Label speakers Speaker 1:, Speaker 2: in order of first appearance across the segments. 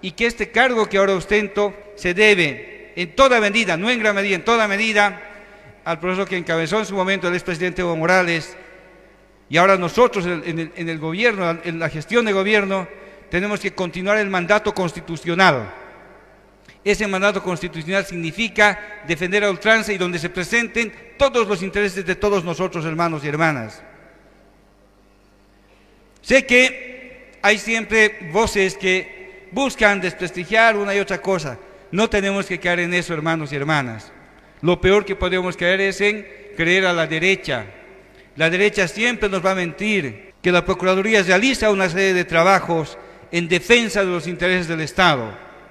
Speaker 1: y que este cargo que ahora ostento se debe en toda medida, no en gran medida, en toda medida, al proceso que encabezó en su momento el expresidente Evo Morales, y ahora nosotros en el gobierno, en la gestión de gobierno, tenemos que continuar el mandato constitucional. Ese mandato constitucional significa defender a ultranza y donde se presenten todos los intereses de todos nosotros, hermanos y hermanas. Sé que hay siempre voces que buscan desprestigiar una y otra cosa. No tenemos que caer en eso, hermanos y hermanas. Lo peor que podemos caer es en creer a la derecha. La derecha siempre nos va a mentir que la Procuraduría realiza una serie de trabajos en defensa de los intereses del Estado.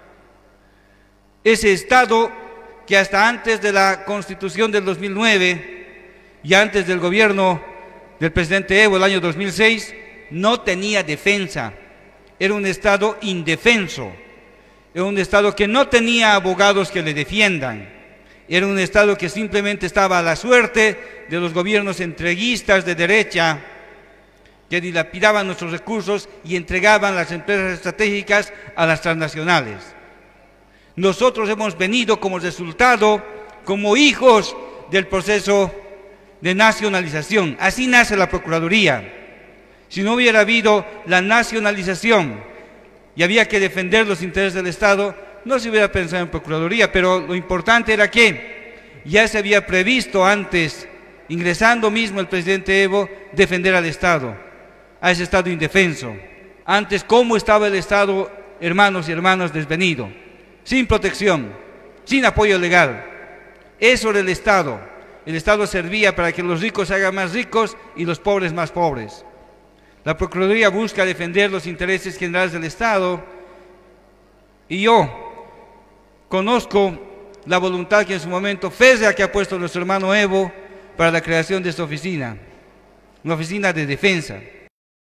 Speaker 1: Ese Estado que hasta antes de la Constitución del 2009 y antes del gobierno del presidente Evo el año 2006 no tenía defensa. Era un Estado indefenso. Era un Estado que no tenía abogados que le defiendan. Era un Estado que simplemente estaba a la suerte de los gobiernos entreguistas de derecha que dilapidaban nuestros recursos y entregaban las empresas estratégicas a las transnacionales. Nosotros hemos venido como resultado, como hijos del proceso de nacionalización. Así nace la Procuraduría. Si no hubiera habido la nacionalización y había que defender los intereses del Estado, no se hubiera pensado en Procuraduría, pero lo importante era que ya se había previsto antes, ingresando mismo el presidente Evo, defender al Estado, a ese Estado indefenso. Antes, ¿cómo estaba el Estado, hermanos y hermanas, desvenido? Sin protección, sin apoyo legal. Eso era el Estado. El Estado servía para que los ricos se hagan más ricos y los pobres más pobres. La Procuraduría busca defender los intereses generales del Estado y yo conozco la voluntad que en su momento férrea que ha puesto nuestro hermano Evo para la creación de esta oficina, una oficina de defensa.